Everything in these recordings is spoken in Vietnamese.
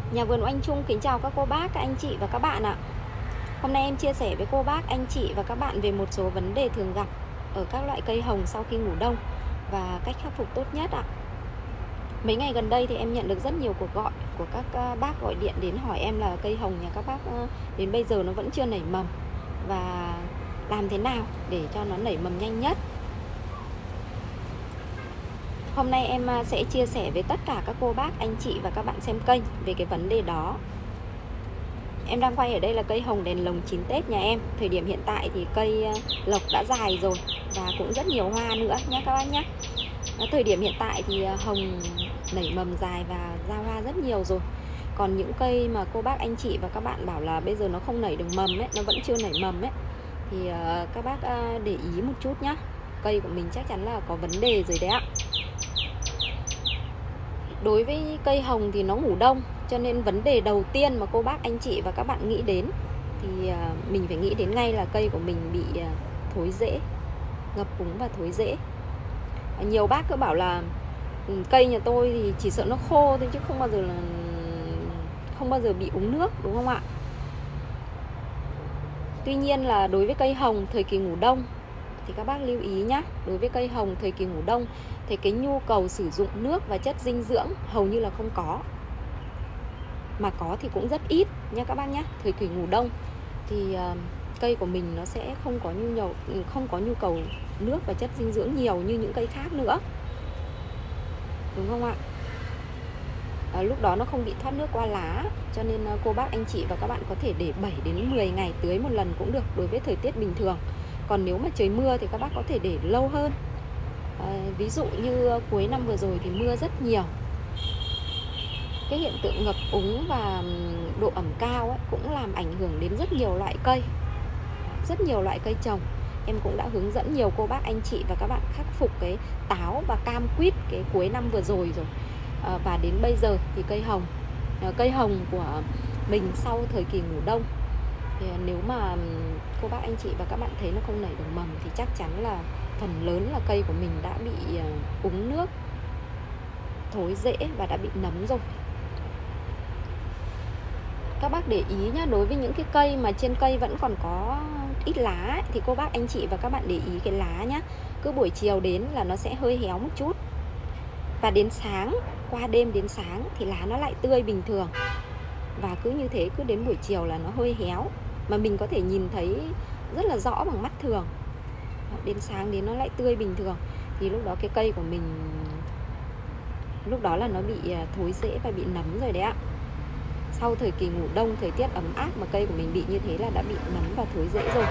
Nhà vườn Oanh Trung kính chào các cô bác, các anh chị và các bạn ạ. Hôm nay em chia sẻ với cô bác, anh chị và các bạn về một số vấn đề thường gặp ở các loại cây hồng sau khi ngủ đông và cách khắc phục tốt nhất ạ. Mấy ngày gần đây thì em nhận được rất nhiều cuộc gọi của các bác gọi điện đến hỏi em là cây hồng nhà các bác đến bây giờ nó vẫn chưa nảy mầm, và làm thế nào để cho nó nảy mầm nhanh nhất. Hôm nay em sẽ chia sẻ với tất cả các cô bác, anh chị và các bạn xem kênh về cái vấn đề đó. Em đang quay ở đây là cây hồng đèn lồng 9 Tết nhà em. Thời điểm hiện tại thì cây lộc đã dài rồi và cũng rất nhiều hoa nữa nhé các bác nhé. Thời điểm hiện tại thì hồng nảy mầm dài và ra hoa rất nhiều rồi. Còn những cây mà cô bác, anh chị và các bạn bảo là bây giờ nó không nảy được mầm ấy, nó vẫn chưa nảy mầm ấy, thì các bác để ý một chút nhá. Cây của mình chắc chắn là có vấn đề rồi đấy ạ. Đối với cây hồng thì nó ngủ đông, cho nên vấn đề đầu tiên mà cô bác, anh chị và các bạn nghĩ đến thì mình phải nghĩ đến ngay là cây của mình bị thối rễ, ngập úng và thối rễ. Nhiều bác cứ bảo là cây nhà tôi thì chỉ sợ nó khô thôi chứ không bao giờ bị úng nước, đúng không ạ? Tuy nhiên là đối với cây hồng thời kỳ ngủ đông thì các bác lưu ý nhé. Đối với cây hồng thời kỳ ngủ đông thì cái nhu cầu sử dụng nước và chất dinh dưỡng hầu như là không có, mà có thì cũng rất ít nha các bác nhé. Thời kỳ ngủ đông thì cây của mình nó sẽ không có nhu cầu nước và chất dinh dưỡng nhiều như những cây khác nữa, đúng không ạ? Lúc đó nó không bị thoát nước qua lá, cho nên cô bác, anh chị và các bạn có thể để 7 đến 10 ngày tưới một lần cũng được đối với thời tiết bình thường. Còn nếu mà trời mưa thì các bác có thể để lâu hơn. Ví dụ như cuối năm vừa rồi thì mưa rất nhiều. Cái hiện tượng ngập úng và độ ẩm cao ấy cũng làm ảnh hưởng đến rất nhiều loại cây, rất nhiều loại cây trồng. Em cũng đã hướng dẫn nhiều cô bác, anh chị và các bạn khắc phục cái táo và cam quýt cái cuối năm vừa rồi. Và đến bây giờ thì cây hồng của mình sau thời kỳ ngủ đông thì nếu mà cô bác, anh chị và các bạn thấy nó không nảy được mầm thì chắc chắn là phần lớn là cây của mình đã bị úng nước, thối rễ và đã bị nấm rồi. Các bác để ý nhá, đối với những cái cây mà trên cây vẫn còn có ít lá ấy, thì cô bác, anh chị và các bạn để ý cái lá nhá. Cứ buổi chiều đến là nó sẽ hơi héo một chút, và đến sáng, qua đêm đến sáng thì lá nó lại tươi bình thường. Và cứ như thế, cứ đến buổi chiều là nó hơi héo, mà mình có thể nhìn thấy rất là rõ bằng mắt thường. Đến sáng đến nó lại tươi bình thường, thì lúc đó cái cây của mình lúc đó là nó bị thối rễ và bị nấm rồi đấy ạ. Sau thời kỳ ngủ đông, thời tiết ấm áp mà cây của mình bị như thế là đã bị nấm và thối rễ rồi.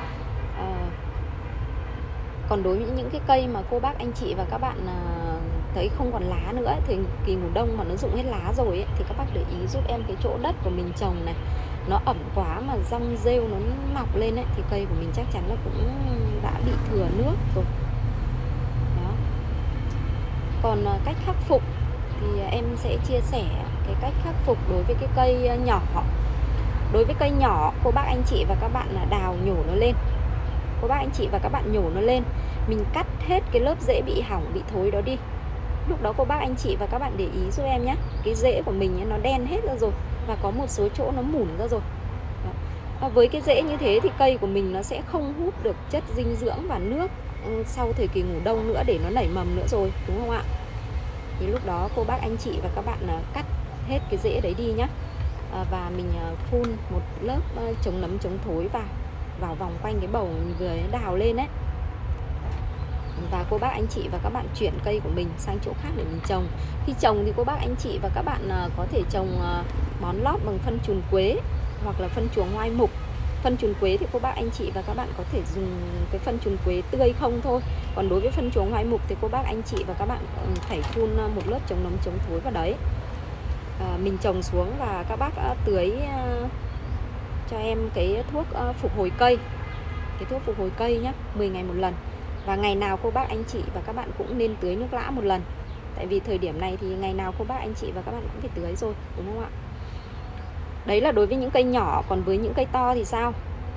Còn đối với những cái cây mà cô bác, anh chị và các bạn thấy không còn lá nữa ấy, thời kỳ ngủ đông mà nó rụng hết lá rồi ấy, thì các bác để ý giúp em cái chỗ đất của mình trồng này, nó ẩm quá mà rong rêu nó mọc lên ấy, thì cây của mình chắc chắn là cũng đã bị thừa nước rồi đó. Còn cách khắc phục thì em sẽ chia sẻ cái cách khắc phục đối với cái cây nhỏ. Đối với cây nhỏ, cô bác, anh chị và các bạn là đào nhổ nó lên. Cô bác, anh chị và các bạn nhổ nó lên, mình cắt hết cái lớp rễ bị hỏng, bị thối đó đi. Lúc đó cô bác, anh chị và các bạn để ý giúp em nhé. Cái rễ của mình ấy, nó đen hết ra rồi, và có một số chỗ nó mủn ra rồi. Với cái rễ như thế thì cây của mình nó sẽ không hút được chất dinh dưỡng và nước sau thời kỳ ngủ đông nữa để nó nảy mầm nữa rồi, đúng không ạ? Thì lúc đó cô bác, anh chị và các bạn cắt hết cái rễ đấy đi nhé. Và mình phun một lớp chống nấm chống thối vào vòng quanh cái bầu mình vừa đào lên ấy. Và cô bác, anh chị và các bạn chuyển cây của mình sang chỗ khác để mình trồng. Khi trồng thì cô bác, anh chị và các bạn có thể trồng bón lót bằng phân trùn quế hoặc là phân chuồng hoai mục. Phân trùn quế thì cô bác, anh chị và các bạn có thể dùng cái phân trùn quế tươi không thôi. Còn đối với phân chuồng hoai mục thì cô bác, anh chị và các bạn phải phun một lớp chống nấm chống thối vào đấy. Mình trồng xuống và các bác tưới cho em cái thuốc phục hồi cây. Cái thuốc phục hồi cây nhé, 10 ngày một lần. Và ngày nào cô bác, anh chị và các bạn cũng nên tưới nước lã một lần. Tại vì thời điểm này thì ngày nào cô bác, anh chị và các bạn cũng phải tưới rồi, đúng không ạ? Đấy là đối với những cây nhỏ. Còn với những cây to thì sao?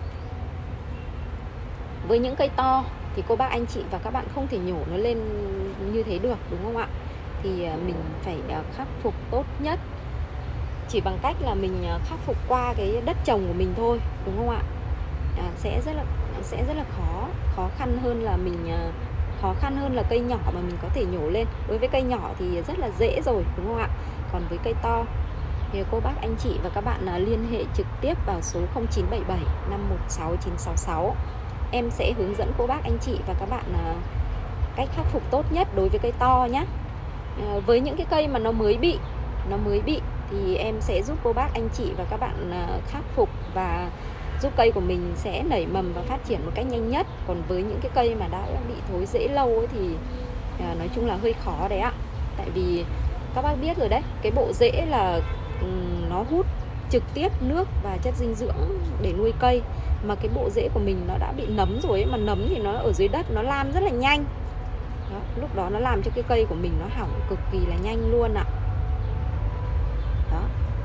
Với những cây to thì cô bác, anh chị và các bạn không thể nhổ nó lên như thế được, đúng không ạ? Thì mình phải khắc phục tốt nhất chỉ bằng cách là mình khắc phục qua cái đất trồng của mình thôi, đúng không ạ? Sẽ rất là khó khăn hơn là khó khăn hơn là cây nhỏ mà mình có thể nhổ lên. Đối với cây nhỏ thì rất là dễ rồi, đúng không ạ? Còn với cây to thì cô bác anh chị và các bạn liên hệ trực tiếp vào số 0977 516 966. Em sẽ hướng dẫn cô bác anh chị và các bạn cách khắc phục tốt nhất đối với cây to nhé. Với những cái cây mà nó mới bị thì em sẽ giúp cô bác anh chị và các bạn khắc phục và giúp cây của mình sẽ nảy mầm và phát triển một cách nhanh nhất. Còn với những cái cây mà đã bị thối rễ lâu ấy thì nói chung là hơi khó đấy ạ. Tại vì các bác biết rồi đấy, cái bộ rễ là nó hút trực tiếp nước và chất dinh dưỡng để nuôi cây. Mà cái bộ rễ của mình nó đã bị nấm rồi ấy, mà nấm thì nó ở dưới đất, nó lan rất là nhanh đó, lúc đó nó làm cho cái cây của mình nó hỏng cực kỳ là nhanh luôn ạ. Đó.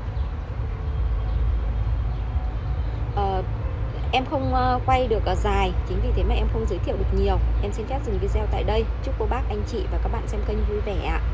Em không quay được dài, chính vì thế mà em không giới thiệu được nhiều. Em xin phép dừng video tại đây. Chúc cô bác anh chị và các bạn xem kênh vui vẻ ạ.